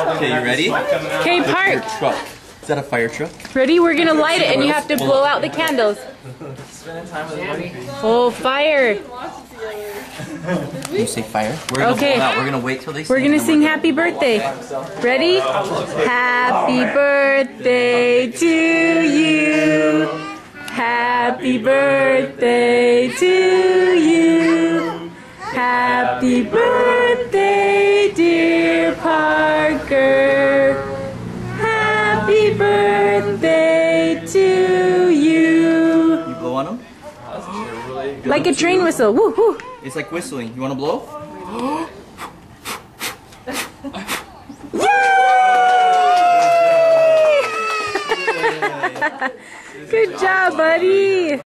Okay, you ready? Okay, Look at your Park. truck. Is that a fire truck? Ready? We're gonna light it and you have to blow out the candles. Oh, fire. You say fire? We're gonna Okay. blow out. We're gonna wait till they sing. We're gonna and then sing happy birthday. Ready? Happy birthday to you. Happy birthday to you. Happy birthday, dear Parker. Happy birthday to you. You blow on them? Like a train whistle. Woo hoo. It's like whistling. You wanna blow? Good job, buddy.